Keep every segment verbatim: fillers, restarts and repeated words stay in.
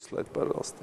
Слайд, пожалуйста.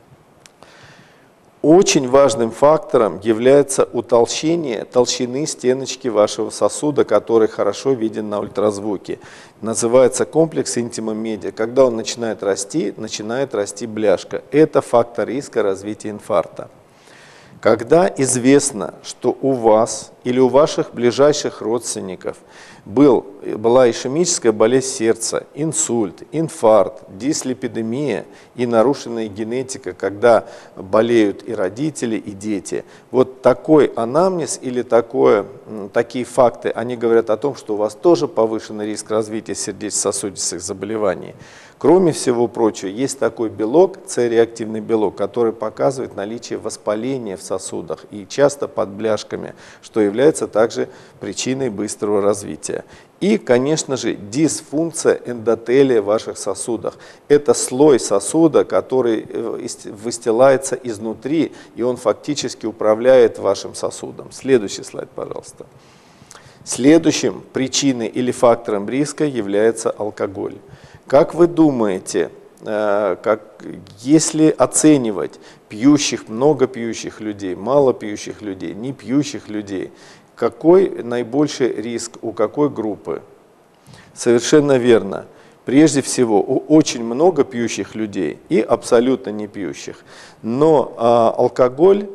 Очень важным фактором является утолщение толщины стеночки вашего сосуда, который хорошо виден на ультразвуке. Называется комплекс интима медиа. Когда он начинает расти, начинает расти бляшка. Это фактор риска развития инфаркта. Когда известно, что у вас или у ваших ближайших родственников был, была ишемическая болезнь сердца, инсульт, инфаркт, дислипидемия и нарушенная генетика, когда болеют и родители, и дети, вот такой анамнез или такое, такие факты, они говорят о том, что у вас тоже повышенный риск развития сердечно-сосудистых заболеваний. Кроме всего прочего, есть такой белок, С-реактивный белок, который показывает наличие воспаления в сосудах и часто под бляшками, что является также причиной быстрого развития. И, конечно же, дисфункция эндотелия в ваших сосудах. Это слой сосуда, который выстилается изнутри, и он фактически управляет вашим сосудом. Следующий слайд, пожалуйста. Следующим причиной или фактором риска является алкоголь. Как вы думаете, как, если оценивать пьющих, много пьющих людей, мало пьющих людей, не пьющих людей, какой наибольший риск у какой группы? Совершенно верно. Прежде всего, у очень много пьющих людей и абсолютно не пьющих. Но а, алкоголь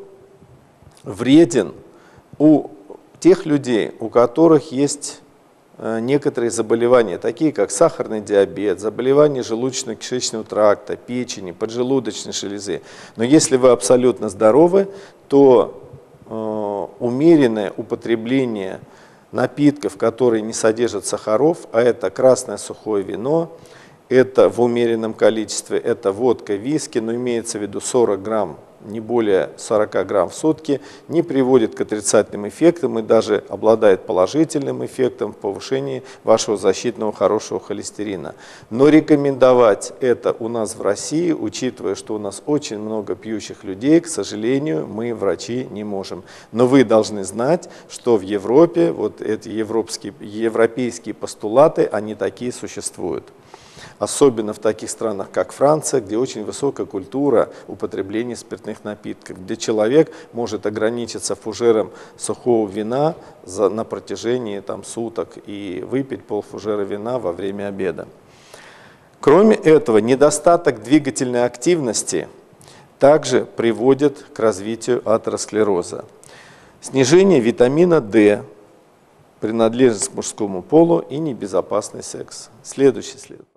вреден у тех людей, у которых есть некоторые заболевания, такие как сахарный диабет, заболевания желудочно-кишечного тракта, печени, поджелудочной железы. Но если вы абсолютно здоровы, то э, умеренное употребление напитков, которые не содержат сахаров, а это красное сухое вино, это в умеренном количестве, это водка, виски, но имеется в виду сорок грамм, не более сорока грамм в сутки, не приводит к отрицательным эффектам и даже обладает положительным эффектом в повышении вашего защитного хорошего холестерина. Но рекомендовать это у нас в России, учитывая, что у нас очень много пьющих людей, к сожалению, мы, врачи, не можем. Но вы должны знать, что в Европе, вот эти европейские, европейские постулаты, они такие существуют. Особенно в таких странах, как Франция, где очень высокая культура употребления спиртных напитков, где человек может ограничиться фужером сухого вина за, на протяжении там, суток и выпить полфужера вина во время обеда. Кроме этого, недостаток двигательной активности также приводит к развитию атеросклероза. Снижение витамина D, принадлежность к мужскому полу и небезопасный секс. Следующий след.